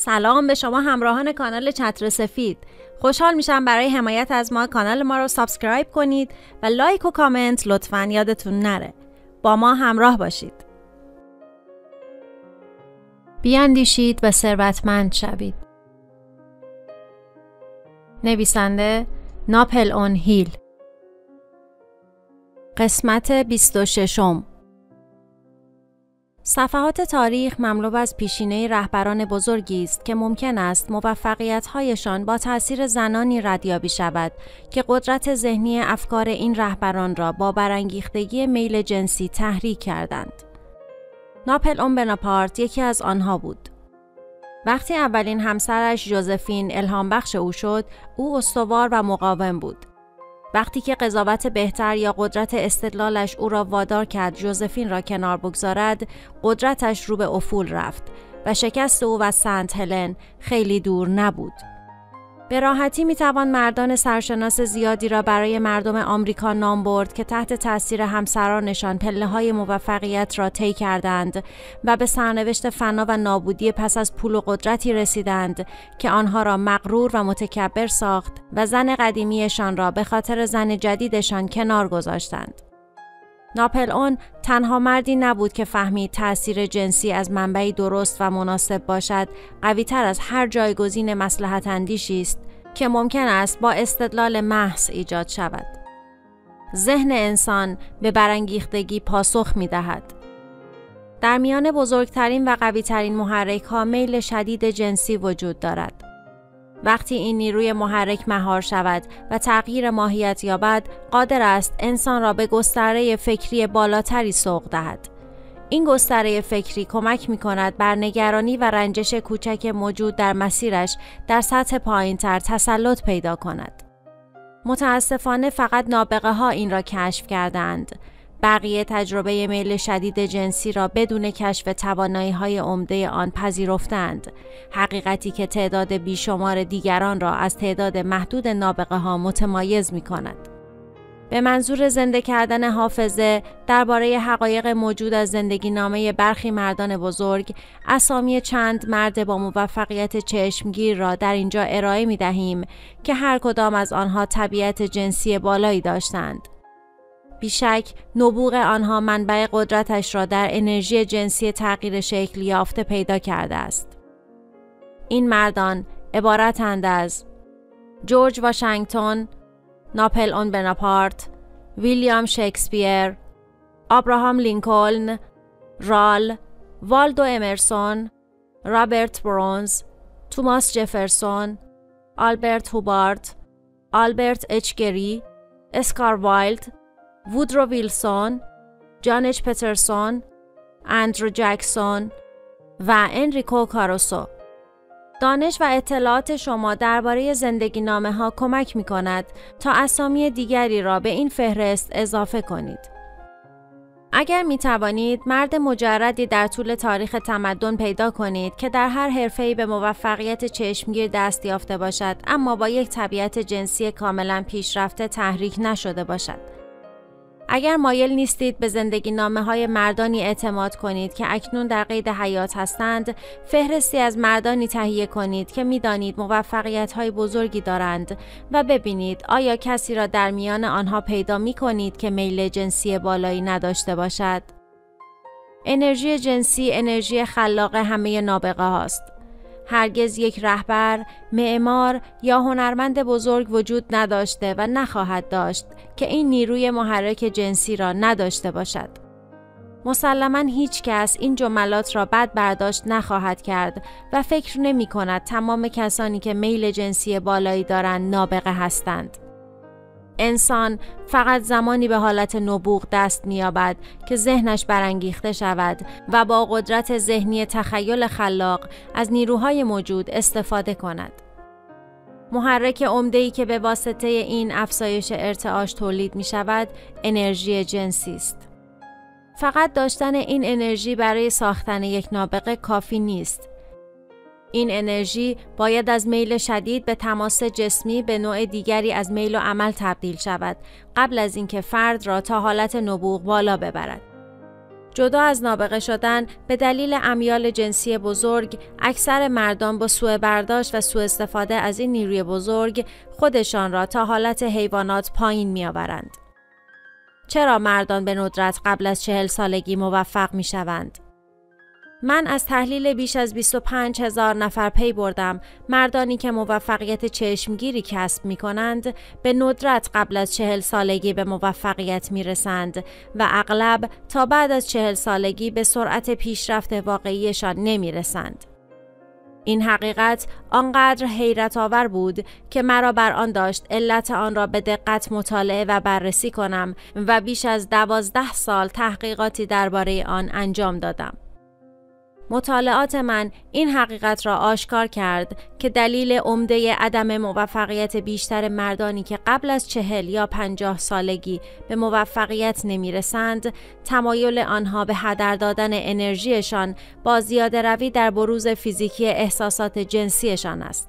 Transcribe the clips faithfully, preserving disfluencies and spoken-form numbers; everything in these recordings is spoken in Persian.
سلام به شما همراهان کانال چتر سفید. خوشحال میشم برای حمایت از ما کانال ما رو سابسکرایب کنید و لایک و کامنت لطفاً یادتون نره. با ما همراه باشید. بیاندیشید و ثروتمند شوید. نویسنده ناپل اون هیل. قسمت بیست و ششم. صفحات تاریخ مملو از پیشینه رهبران بزرگی است که ممکن است موفقیت‌هایشان با تأثیر زنانی ردیابی شود که قدرت ذهنی افکار این رهبران را با برانگیختگی میل جنسی تحریک کردند. ناپل اون بناپارت یکی از آنها بود. وقتی اولین همسرش ژوزفین الهام بخش او شد، او استوار و مقاوم بود. وقتی که قضاوت بهتر یا قدرت استدلالش او را وادار کرد ژوزفین را کنار بگذارد، قدرتش رو به افول رفت و شکست او و سنت هلن خیلی دور نبود. به راحتی میتوان مردان سرشناس زیادی را برای مردم آمریکا نام برد که تحت تاثیر همسرانشان پله‌های موفقیت را طی کردند و به سرنوشت فنا و نابودی پس از پول و قدرتی رسیدند که آنها را مغرور و متکبر ساخت و زن قدیمیشان را به خاطر زن جدیدشان کنار گذاشتند. ناپل اون تنها مردی نبود که فهمید تأثیر جنسی از منبعی درست و مناسب باشد قوی‌تر از هر جایگزین مصلحت اندیشی است که ممکن است با استدلال محض ایجاد شود. ذهن انسان به برانگیختگی پاسخ می‌دهد. در میان بزرگترین و قوی‌ترین محرک‌ها میل شدید جنسی وجود دارد. وقتی این نیروی محرک مهار شود و تغییر ماهیت یابد، قادر است انسان را به گستره فکری بالاتری سوق دهد. این گستره فکری کمک می کند بر نگرانی و رنجش کوچک موجود در مسیرش در سطح پایین‌تر تسلط پیدا کند. متاسفانه فقط نابغه ها این را کشف کردند. بقیه تجربه میل شدید جنسی را بدون کشف توانایی‌های عمده آن پذیرفتند، حقیقتی که تعداد بیشمار دیگران را از تعداد محدود نابغه ها متمایز می کند. به منظور زنده کردن حافظه درباره حقایق موجود از زندگی نامه برخی مردان بزرگ، اسامی چند مرد با موفقیت چشمگیر را در اینجا ارائه می دهیم که هر کدام از آنها طبیعت جنسی بالایی داشتند. بیشک نبوغ آنها منبع قدرتش را در انرژی جنسی تغییر شکل یافته پیدا کرده است. این مردان عبارتند از جورج واشنگتن، ناپل اون بناپارت، ویلیام شکسپیر، ابراهام لینکلن، رال، والدو امرسون، رابرت برونز، توماس جفرسون، آلبرت هوبارد، آلبرت اچ گری، اسکار وایلد، وودرو ویلسون، جان اچ پترسون، اندرو جکسون و انریکو کاروسو. دانش و اطلاعات شما درباره زندگی نامه ها کمک می کند تا اسامی دیگری را به این فهرست اضافه کنید. اگر می توانید مرد مجردی در طول تاریخ تمدن پیدا کنید که در هر حرفه‌ای به موفقیت چشمگیر دست یافته باشد اما با یک طبیعت جنسی کاملا پیشرفته تحریک نشده باشد. اگر مایل نیستید به زندگی نامه های مردانی اعتماد کنید که اکنون در قید حیات هستند، فهرستی از مردانی تهیه کنید که می‌دانید موفقیت های بزرگی دارند و ببینید آیا کسی را در میان آنها پیدا می کنید که میل جنسی بالایی نداشته باشد. انرژی جنسی انرژی خلاق همه نابغه هاست. هرگز یک رهبر، معمار یا هنرمند بزرگ وجود نداشته و نخواهد داشت که این نیروی محرک جنسی را نداشته باشد. مسلماً هیچ کس این جملات را بد برداشت نخواهد کرد و فکر نمی کند تمام کسانی که میل جنسی بالایی دارند نابغه هستند. انسان فقط زمانی به حالت نبوغ دست می‌یابد که ذهنش برانگیخته شود و با قدرت ذهنی تخیل خلاق از نیروهای موجود استفاده کند. محرک عمده‌ای که به واسطه این افزایش ارتعاش تولید می‌شود، انرژی جنسی است. فقط داشتن این انرژی برای ساختن یک نابغه کافی نیست. این انرژی باید از میل شدید به تماس جسمی به نوع دیگری از میل و عمل تبدیل شود قبل از اینکه فرد را تا حالت نبوغ بالا ببرد. جدا از نابغه شدن به دلیل امیال جنسی بزرگ، اکثر مردان با سوء برداشت و سوء استفاده از این نیروی بزرگ خودشان را تا حالت حیوانات پایین می‌آورند. چرا مردان به ندرت قبل از چهل سالگی موفق می‌شوند؟ من از تحلیل بیش از بیست و پنج هزار نفر پی بردم مردانی که موفقیت چشمگیری کسب می کنند به ندرت قبل از چهل سالگی به موفقیت می رسند و اغلب تا بعد از چهل سالگی به سرعت پیشرفت واقعیشان نمی رسند. این حقیقت آنقدر حیرت آور بود که مرا بر آن داشت علت آن را به دقت مطالعه و بررسی کنم و بیش از دوازده سال تحقیقاتی درباره آن انجام دادم. مطالعات من این حقیقت را آشکار کرد که دلیل عمده عدم موفقیت بیشتر مردانی که قبل از چهل یا پنجاه سالگی به موفقیت نمی رسند، تمایل آنها به هدر دادن انرژیشان با زیاده روی در بروز فیزیکی احساسات جنسیشان است.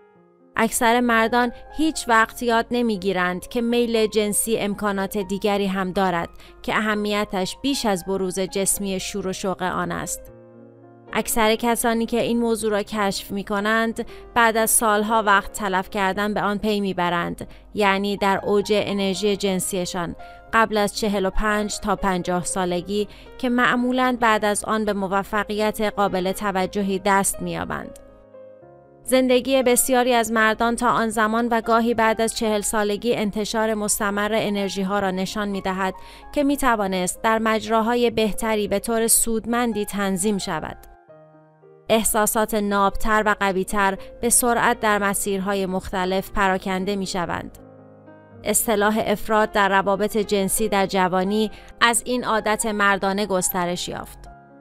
اکثر مردان هیچ وقت یاد نمی گیرند که میل جنسی امکانات دیگری هم دارد که اهمیتش بیش از بروز جسمی شور و شوق آن است. اکثر کسانی که این موضوع را کشف می کنند بعد از سالها وقت تلف کردن به آن پی می برند، یعنی در اوج انرژی جنسیشان قبل از چهل و پنج تا پنجاه سالگی که معمولاً بعد از آن به موفقیت قابل توجهی دست می یابند. زندگی بسیاری از مردان تا آن زمان و گاهی بعد از چهل سالگی انتشار مستمر انرژی ها را نشان می دهد که می توانست در مجراهای بهتری به طور سودمندی تنظیم شود. احساسات نابتر و قویتر به سرعت در مسیرهای مختلف پراکنده می شوند. اصطلاح افراد در روابط جنسی در جوانی از این عادت مردانه گسترش یافت.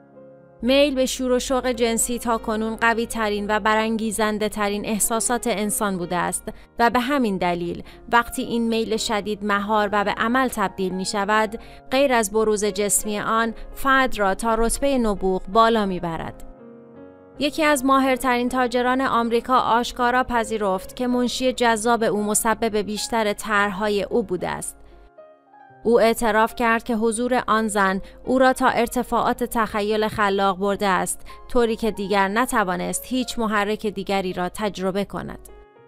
میل به شور و شوق جنسی تا کنون قوی ترین و برانگیزنده ترین احساسات انسان بوده است و به همین دلیل وقتی این میل شدید مهار و به عمل تبدیل می شود، غیر از بروز جسمی آن فرد را تا رتبه نبوغ بالا می برد. یکی از ماهرترین تاجران آمریکا آشکارا پذیرفت که منشی جذاب او مسبب بیشتر طرح‌های او بوده است. او اعتراف کرد که حضور آن زن او را تا ارتفاعات تخیل خلاق برده است، طوری که دیگر نتوانست هیچ محرک دیگری را تجربه کند.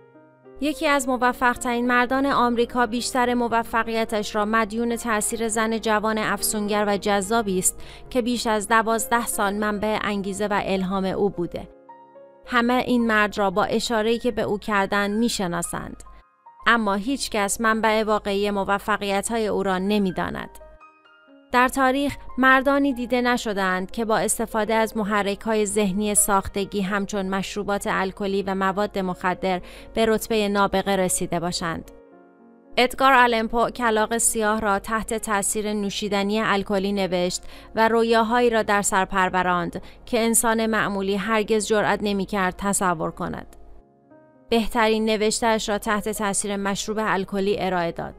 یکی از موفق‌ترین مردان آمریکا بیشتر موفقیتش را مدیون تأثیر زن جوان افسونگر و جذابی است که بیش از دوازده سال منبع انگیزه و الهام او بوده. همه این مرد را با اشاره‌ای که به او کردند می‌شناسند، اما هیچ کس منبع واقعی موفقیت‌های او را نمی‌داند. در تاریخ مردانی دیده نشدند که با استفاده از محرک‌های ذهنی ساختگی همچون مشروبات الکلی و مواد مخدر به رتبه نابغه رسیده باشند. ادگار آلن پو کلاغ سیاه را تحت تأثیر نوشیدنی الکلی نوشت و رویاهایی را در سر پروراند که انسان معمولی هرگز جرأت نمی‌کرد تصور کند. بهترین نوشته‌اش را تحت تأثیر مشروب الکلی ارائه داد.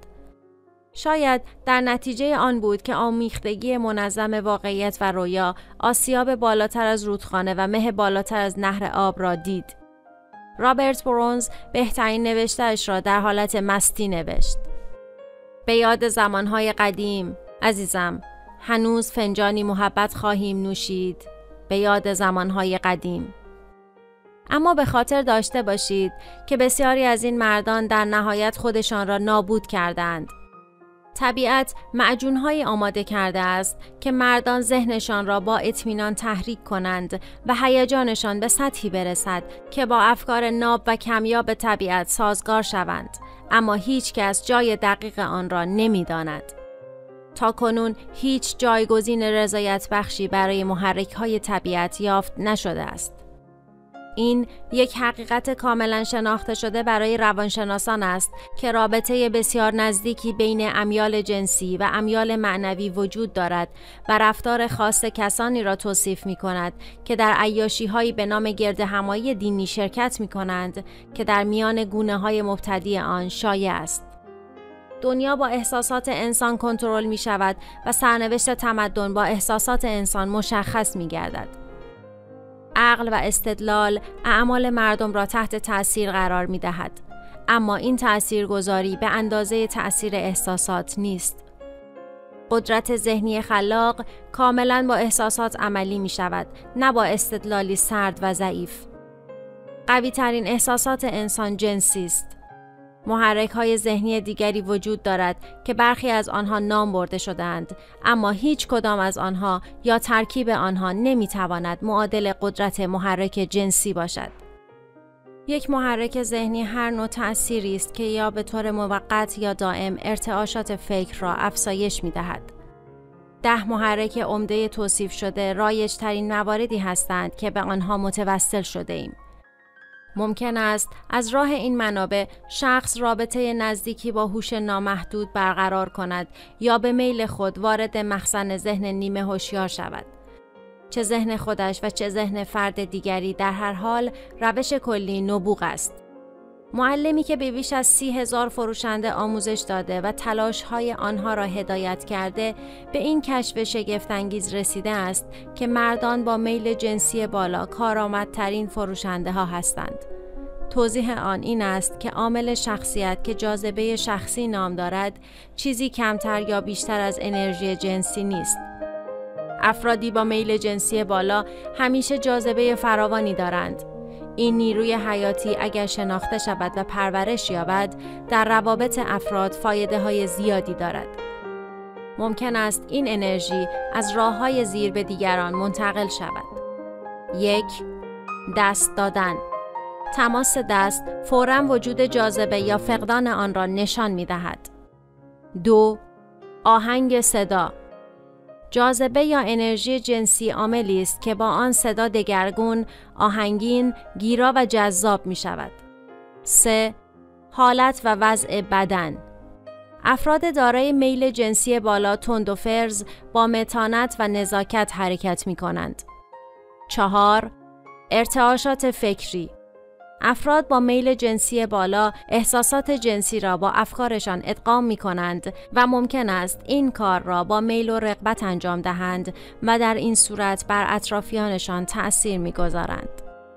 شاید در نتیجه آن بود که آمیختگی منظم واقعیت و رویا آسیاب بالاتر از رودخانه و مه بالاتر از نهر آب را دید. رابرت برونز بهترین نوشته‌اش را در حالت مستی نوشت. به یاد زمانهای قدیم، عزیزم، هنوز فنجانی محبت خواهیم نوشید. به یاد زمانهای قدیم. اما به خاطر داشته باشید که بسیاری از این مردان در نهایت خودشان را نابود کردند. طبیعت معجون‌های آماده کرده است که مردان ذهنشان را با اطمینان تحریک کنند و هیجانشان به سطحی برسد که با افکار ناب و کمیاب طبیعت سازگار شوند، اما هیچ کس جای دقیق آن را نمی‌داند. تا کنون هیچ جایگزین رضایت بخشی برای محرک‌های طبیعت یافت نشده است. این یک حقیقت کاملا شناخته شده برای روانشناسان است که رابطه بسیار نزدیکی بین امیال جنسی و امیال معنوی وجود دارد و رفتار خاص کسانی را توصیف می کند که در عیاشی‌هایی به نام گردهمایی دینی شرکت می کنند که در میان گونه‌های مبتدی آن شایع است. دنیا با احساسات انسان کنترل می شود و سرنوشت تمدن با احساسات انسان مشخص می گردد. عقل و استدلال اعمال مردم را تحت تأثیر قرار می دهد، اما این تأثیرگذاری به اندازه تأثیر احساسات نیست. قدرت ذهنی خلاق کاملاً با احساسات عملی می شود، نه با استدلالی سرد و ضعیف. قوی ترین احساسات انسان جنسی است. محرک های ذهنی دیگری وجود دارد که برخی از آنها نام برده شده‌اند، اما هیچ کدام از آنها یا ترکیب آنها نمی تواند معادل قدرت محرک جنسی باشد. یک محرک ذهنی هر نوع تأثیری است که یا به طور موقت یا دائم ارتعاشات فکر را افزایش می دهد. ده محرک عمده توصیف شده رایج ترین مواردی هستند که به آنها متوسل شده ایم. ممکن است از راه این منابع شخص رابطه نزدیکی با هوش نامحدود برقرار کند یا به میل خود وارد مخزن ذهن نیمه هوشیار شود. چه ذهن خودش و چه ذهن فرد دیگری، در هر حال روش کلی نبوغ است. معلمی که به بیش از سی هزار فروشنده آموزش داده و تلاش‌های آنها را هدایت کرده، به این کشف شگفت‌انگیز رسیده است که مردان با میل جنسی بالا کارآمدترین فروشنده ها هستند. توضیح آن این است که عامل شخصیت که جاذبه شخصی نام دارد، چیزی کمتر یا بیشتر از انرژی جنسی نیست. افرادی با میل جنسی بالا همیشه جاذبه فراوانی دارند. این نیروی حیاتی اگر شناخته شود و پرورش یابد، در روابط افراد فایده های زیادی دارد. ممکن است این انرژی از راه‌های زیر به دیگران منتقل شود. یک، دست دادن. تماس دست فوراً وجود جاذبه یا فقدان آن را نشان می‌دهد. دو، آهنگ صدا. جاذبه یا انرژی جنسی عاملی است که با آن صدا دگرگون، آهنگین، گیرا و جذاب می شود. سه، حالت و وضع بدن. افراد دارای میل جنسی بالا تند و فرز با متانت و نزاکت حرکت می کنند. چهار، ارتعاشات فکری. افراد با میل جنسی بالا احساسات جنسی را با افکارشان ادغام می کنند و ممکن است این کار را با میل و رغبت انجام دهند و در این صورت بر اطرافیانشان تأثیر می گذارند.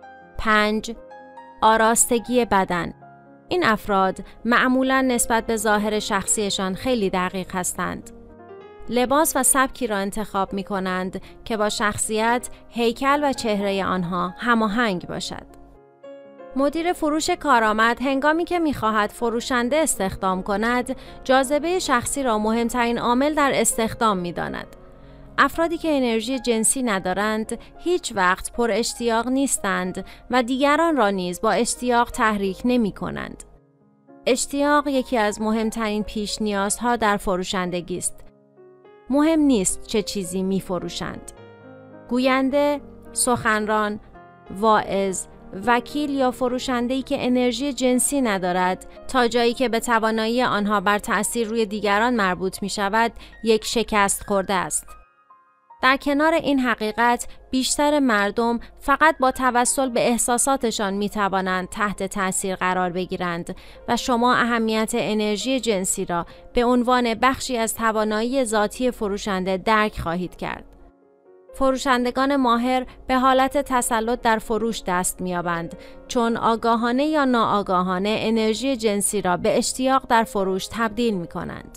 پنج، آراستگی بدن. این افراد معمولاً نسبت به ظاهر شخصیشان خیلی دقیق هستند. لباس و سبکی را انتخاب می کنند که با شخصیت، هیکل و چهره آنها هماهنگ باشد. مدیر فروش کارآمد هنگامی که می‌خواهد فروشنده استخدام کند، جاذبه شخصی را مهمترین عامل در استخدام می‌داند. افرادی که انرژی جنسی ندارند، هیچ وقت پر اشتیاق نیستند و دیگران را نیز با اشتیاق تحریک نمی‌کنند. اشتیاق یکی از مهمترین پیش نیازها در فروشندگی است. مهم نیست چه چیزی می‌فروشند. گوینده، سخنران، واعظ، وکیل یا فروشنده‌ای که انرژی جنسی ندارد، تا جایی که به توانایی آنها بر تأثیر روی دیگران مربوط می شود، یک شکست خورده است. در کنار این حقیقت، بیشتر مردم فقط با توسل به احساساتشان می توانند تحت تأثیر قرار بگیرند و شما اهمیت انرژی جنسی را به عنوان بخشی از توانایی ذاتی فروشنده درک خواهید کرد. فروشندگان ماهر به حالت تسلط در فروش دست می‌یابند، چون آگاهانه یا ناآگاهانه انرژی جنسی را به اشتیاق در فروش تبدیل می‌کنند.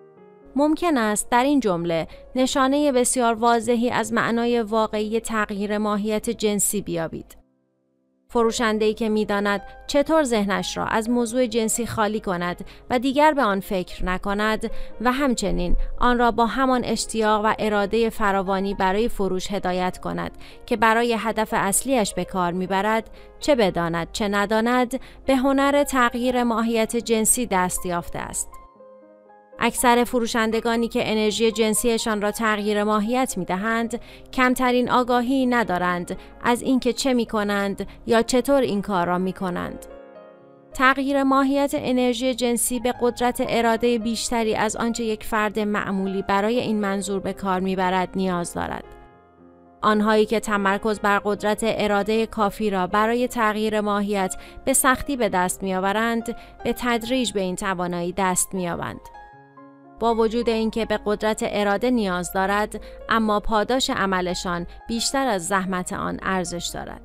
ممکن است در این جمله نشانه بسیار واضحی از معنای واقعی تغییر ماهیت جنسی بیابید. فروشنده‌ای که می‌داند چطور ذهنش را از موضوع جنسی خالی کند و دیگر به آن فکر نکند و همچنین آن را با همان اشتیاق و اراده فراوانی برای فروش هدایت کند که برای هدف اصلیش به کار می‌برد، چه بداند چه نداند، به هنر تغییر ماهیت جنسی دست یافته است. اکثر فروشندگانی که انرژی جنسیشان را تغییر ماهیت می‌دهند، کمترین آگاهی ندارند از اینکه چه می‌کنند یا چطور این کار را می‌کنند. تغییر ماهیت انرژی جنسی به قدرت اراده بیشتری از آنچه یک فرد معمولی برای این منظور به کار می‌برد نیاز دارد. آنهایی که تمرکز بر قدرت اراده کافی را برای تغییر ماهیت به سختی به دست می‌آورند، به تدریج به این توانایی دست می‌یابند. با وجود اینکه به قدرت اراده نیاز دارد، اما پاداش عملشان بیشتر از زحمت آن ارزش دارد.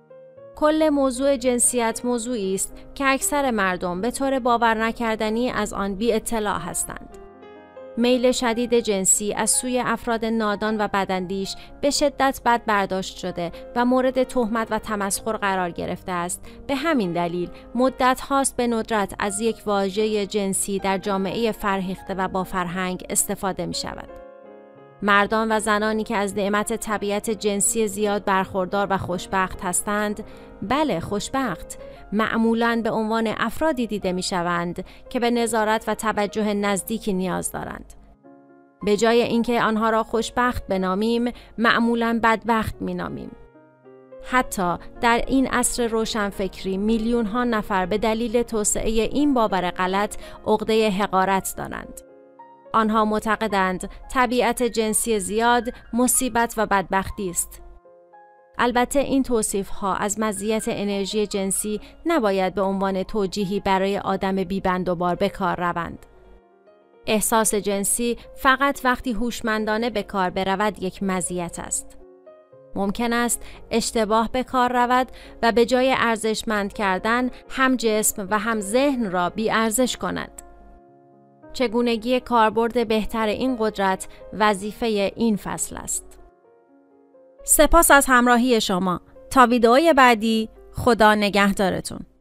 کل موضوع جنسیت موضوعی است که اکثر مردم به طور باور نکردنی از آن بی اطلاع هستند. میل شدید جنسی از سوی افراد نادان و بداندیش به شدت بد برداشت شده و مورد تهمت و تمسخر قرار گرفته است. به همین دلیل مدت هاست به ندرت از یک واژه جنسی در جامعه فرهیخته و با فرهنگ استفاده می شود. مردان و زنانی که از نعمت طبیعت جنسی زیاد برخوردار و خوشبخت هستند، بله خوشبخت، معمولاً به عنوان افرادی دیده می شوند که به نظارت و توجه نزدیکی نیاز دارند. به جای اینکه آنها را خوشبخت بنامیم، معمولاً بدبخت می نامیم. حتی در این عصر روشنفکری میلیون ها نفر به دلیل توسعه این باور غلط عقده حقارت دارند. آنها معتقدند طبیعت جنسی زیاد مصیبت و بدبختی است. البته این توصیف‌ها از مزیت انرژی جنسی نباید به عنوان توجیهی برای آدم بی‌بندوبار به کار روند. احساس جنسی فقط وقتی هوشمندانه به کار برود یک مزیت است. ممکن است اشتباه به کار رود و به جای ارزشمند کردن هم جسم و هم ذهن را بی ارزش کند. چگونگی کاربرد بهتر این قدرت وظیفه این فصل است. سپاس از همراهی شما. تا ویدئوی بعدی، خدا نگهدارتون.